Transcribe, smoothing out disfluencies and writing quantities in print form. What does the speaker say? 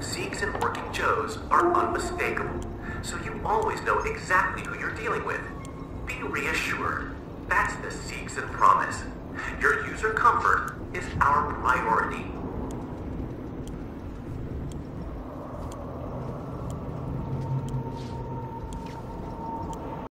Sikhs and working Joes are unmistakable, so you always know exactly who you're dealing with. Be reassured. That's the Sikhs and promise. Your user comfort is our priority.